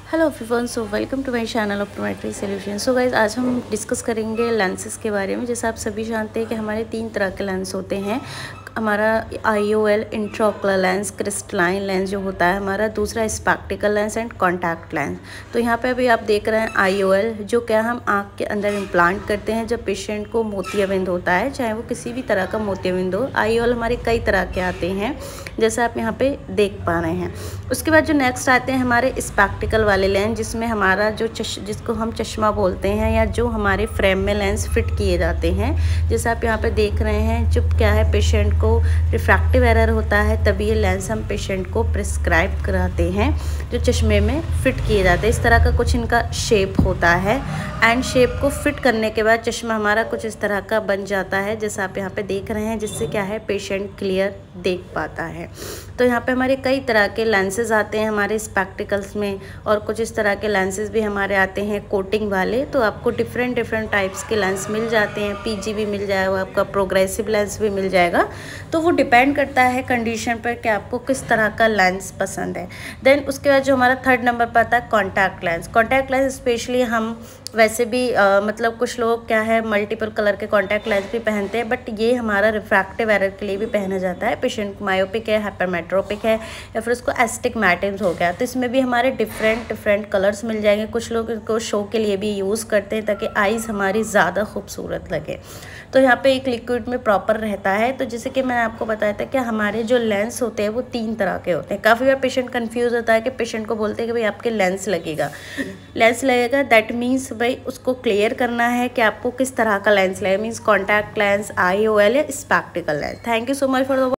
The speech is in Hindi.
Hello everyone, so welcome to my channel optometry solution. So guys, आज हम डिस्कस करेंगे लेंसेज के बारे में। जैसे आप सभी जानते हैं कि हमारे 3 तरह के लेंस होते हैं। हमारा IOL intraocular lens, crystalline lens जो होता है हमारा, दूसरा spectacle lens and contact lens. तो यहाँ पे अभी आप देख रहे हैं IOL, जो क्या हम आँख के अंदर इम्प्लांट करते हैं जब पेशेंट को मोतियाबिंद होता है, चाहे वो किसी भी तरह का मोतियाबिंद हो। IOL हमारे कई तरह के आते हैं, जैसे आप यहाँ पे देख पा रहे हैं। उसके बाद जो नेक्स्ट आते हैं हमारे स्पेक्टिकल वाले लेंस, जिसमें हमारा जो जिसको हम चश्मा बोलते हैं, या जो हमारे फ्रेम में लेंस फिट किए जाते हैं। जैसे आप यहाँ पे देख रहे हैं, जब क्या है पेशेंट को रिफ्रैक्टिव एरर होता है, तभी ये लेंस हम पेशेंट को प्रिस्क्राइब कराते हैं, जो चश्मे में फिट किए जाते हैं। इस तरह का कुछ इनका शेप होता है, एंड शेप को फिट करने के बाद चश्मा हमारा कुछ इस तरह का बन जाता है, जैसे आप यहाँ पे देख रहे हैं, जिससे क्या है पेशेंट क्लियर देख पाता है। तो यहाँ पे हमारे कई तरह के लेंसेज आते हैं हमारे स्पेक्टिकल्स में, और कुछ इस तरह के लेंसेज भी हमारे आते हैं कोटिंग वाले। तो आपको डिफरेंट टाइप्स के लेंस मिल जाते हैं। PG भी मिल जाएगा, आपका प्रोग्रेसिव लेंस भी मिल जाएगा। तो वो डिपेंड करता है कंडीशन पर कि आपको किस तरह का लेंस पसंद है। देन उसके बाद जो हमारा 3rd नंबर पर आता है contact lens. Contact lens specially हम वैसे भी मतलब कुछ लोग क्या है मल्टीपल कलर के कॉन्टैक्ट लेंस भी पहनते हैं, बट ये हमारा रिफ्रैक्टिव एरर के लिए भी पहना जाता है। पेशेंट मायोपिक है, हाइपरमेट्रोपिक है, या फिर उसको एस्टिग्मैटिज्म हो गया, तो इसमें भी हमारे डिफरेंट कलर्स मिल जाएंगे। कुछ लोग इनको शो के लिए भी यूज़ करते हैं ताकि आईज़ हमारी ज़्यादा खूबसूरत लगे। तो यहाँ पे एक लिक्विड में प्रॉपर रहता है। तो जैसे कि मैंने आपको बताया था कि हमारे जो लेंस होते हैं वो 3 तरह के होते हैं। काफ़ी बार पेशेंट कंफ्यूज होता है कि पेशेंट को बोलते हैं कि भाई आपके लेंस लगेगा, दैट मीन्स भाई उसको क्लियर करना है कि आपको किस तरह का लेंस लगेगा, मीन्स कॉन्टैक्ट लेंस, IOL या spectacle lens. Thank you so much for the